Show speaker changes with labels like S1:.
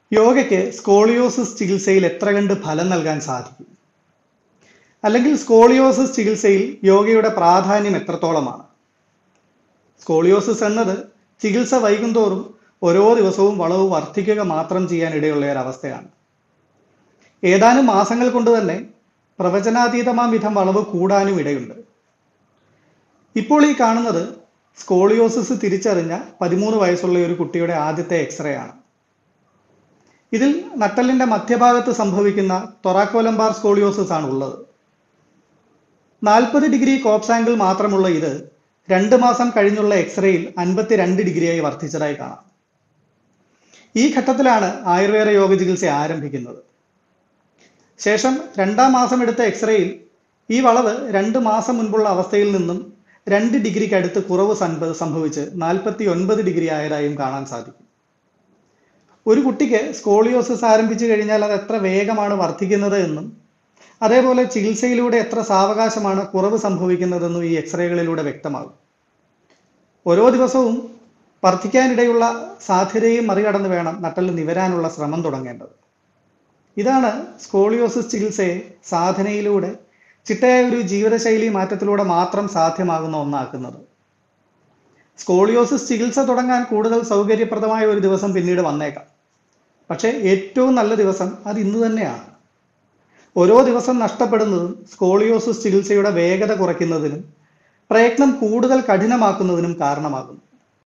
S1: യോഗയ്ക്ക് സ്കോളിയോസിസ് ചികിത്സയിൽ എത്ര കണ്ട് ഫലം നൽകാൻ സാധിക്കും? അല്ലെങ്കിൽ സ്കോളിയോസിസ് ചികിത്സയിൽ യോഗയുടെ പ്രാധാന്യം എത്രത്തോളമാണ്? സ്കോളിയോസിസ് എന്നത് ചികിത്സ വൈകുന്തോറും ഓരോ ദിവസവും വളവ് വർദ്ധിക്കുക മാത്രം ചെയ്യാൻ ഇടയുള്ള ഒരവസ്ഥയാണ്. ഏതാനും മാസങ്ങൾ കൊണ്ട് തന്നെ പ്രവചനാതീതമാം വിധം വളവ് കൂടാനും ഇടയുണ്ട്. ഇപ്പോൾ ഈ കാണുന്നത് സ്കോളിയോസിസ് തിരിച്ചറിഞ്ഞ 13 വയസ്സുള്ള ഒരു കുട്ടിയുടെ ആദ്യത്തെ എക്സ്റേ ആണ്. ഇതിൽ നട്ടെല്ലിന്റെ മധ്യഭാഗത്ത് സംഭവിക്കുന്ന തൊറാക്കോലംബാർ സ്കോളിയോസിസ് ആണ് ഉള്ളത്. 40 ഡിഗ്രി കോപ്സ് ആംഗിൾ മാത്രമുള്ള ഇത് 2 മാസം കഴിഞ്ഞുള്ള എക്സ്റേയിൽ 52 ഡിഗ്രിയായി വർദ്ധിച്ചതായി കാണാം. ഈ ഘട്ടത്തിലാണ് ആയുർവേദ യോഗ ചികിത്സ ആരംഭിക്കുന്നത്. ശേഷം 2-ാം മാസം എടുത്ത എക്സ്റേയിൽ ഈ വളവ് 2 മാസം മുൻപുള്ള അവസ്ഥയിൽ നിന്നും 2 ഡിഗ്രിക്ക് അടുത്ത് കുറവ് സംഭവിച്ച് 49 ഡിഗ്രി ആയതായും കാണാൻ സാധിക്കും. ഒരു കുട്ടിക്ക് സ്കോളിയോസിസ് ആരംഭിച്ചു കഴിഞ്ഞാൽ അത് എത്ര വേഗമാണ് വർദ്ധിക്കുന്നത് എന്നും അതേപോലെ ചികിത്സയിലൂടെ എത്ര സാവകാശമാണ് കുറവ് സംഭവിക്കുന്നതെന്നും ഈ എക്സ്റേകളിലൂടെ വ്യക്തമാകും. ഓരോ ദിവസവും വർദ്ധിക്കാനിടയുള്ള സാധ്യതയും മറികടന്ന് വേണം നട്ടെല്ല് നിവരാനുള്ള ശ്രമം തുടങ്ങേണ്ടത്. ഇതാണ് സ്കോളിയോസിസ് ചികിത്സയെ സാധനയിലൂടെ ചിട്ടയായ ഒരു ജീവിതശൈലി മാറ്റത്തിലൂടെ മാത്രം സാധ്യമാകുന്ന ഒന്നാക്കുന്നത്. സ്കോളിയോസിസ് ചികിത്സ തുടങ്ങാൻ കൂടുതൽ സൗകര്യപ്രദമായ ഒരു ദിവസം പിന്നീട് വന്നേക്കാം. പക്ഷേ ഏറ്റവും നല്ല ദിവസം അത് ഇന്ന് തന്നെയാണ്. ഓരോ ദിവസം നഷ്ടപ്പെടുന്നതും സ്കോളിയോസിസ് ചികിത്സയുടെ വേഗത കുറയ്ക്കുന്നതിനും പ്രയത്നം കൂടുതൽ കഠിനമാക്കുന്നതിനും കാരണമാകുന്നു.